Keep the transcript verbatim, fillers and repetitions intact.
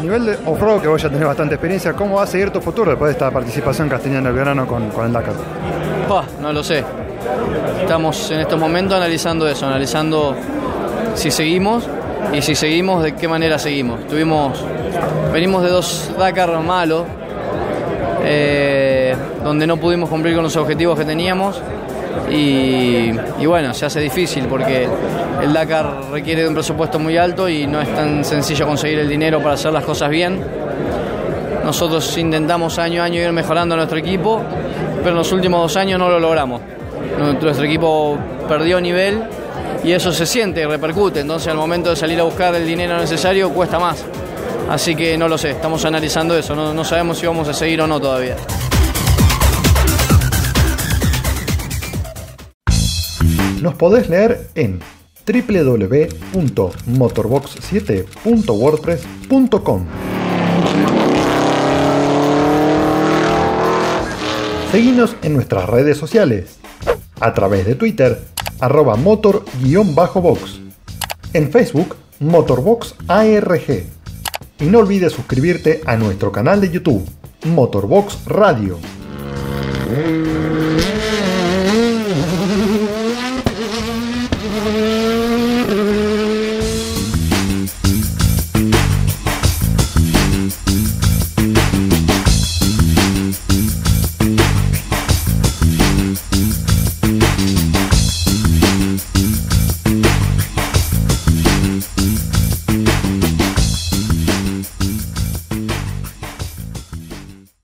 nivel de off-road, que vos ya tenés bastante experiencia, ¿cómo va a seguir tu futuro después de esta participación que has tenido en el verano con, con el Dakar? Bah, no lo sé. Estamos en estos momentos analizando eso, analizando si seguimos y si seguimos, de qué manera seguimos. Tuvimos, venimos de dos Dakar malos, eh, donde no pudimos cumplir con los objetivos que teníamos. Y, y bueno, se hace difícil porque el Dakar requiere de un presupuesto muy alto y no es tan sencillo conseguir el dinero para hacer las cosas bien. Nosotros intentamos año a año ir mejorando nuestro equipo, pero en los últimos dos años no lo logramos. Nuestro equipo perdió nivel y eso se siente y repercute, entonces al momento de salir a buscar el dinero necesario cuesta más. Así que no lo sé, estamos analizando eso, no, no sabemos si vamos a seguir o no todavía. Nos podés leer en doble u doble u doble u punto motorbox siete punto wordpress punto com. Seguinos en nuestras redes sociales, a través de Twitter, arroba motor-box, en Facebook, Motorbox A R G. Y no olvides suscribirte a nuestro canal de YouTube, Motorbox Radio.